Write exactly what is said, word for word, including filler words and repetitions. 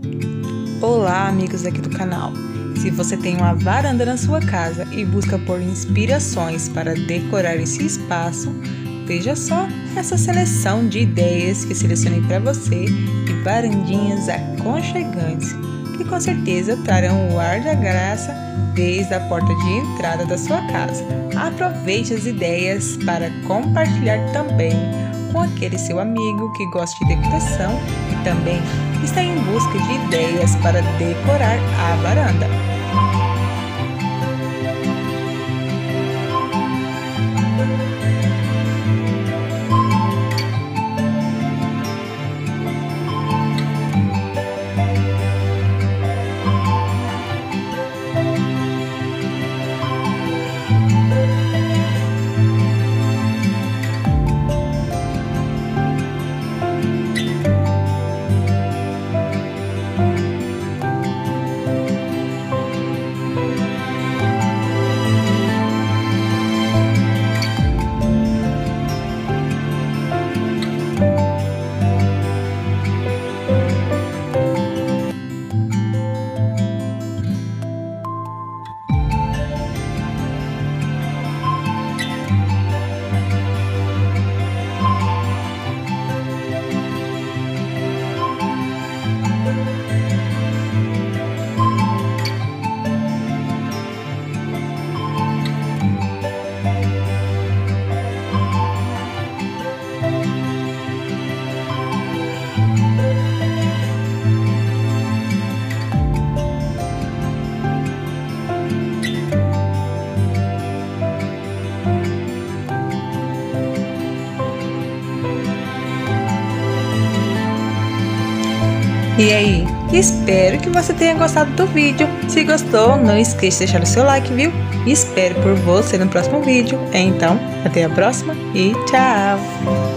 Olá, amigos aqui do canal. Se você tem uma varanda na sua casa e busca por inspirações para decorar esse espaço, veja só essa seleção de ideias que selecionei para você de varandinhas aconchegantes, que com certeza trarão o ar da graça desde a porta de entrada da sua casa. Aproveite as ideias para compartilhar também com aquele seu amigo que gosta de decoração e também está em busca de ideias para decorar a varanda. E aí, espero que você tenha gostado do vídeo. Se gostou, não esqueça de deixar o seu like, viu? E espero por você no próximo vídeo. Então, até a próxima e tchau!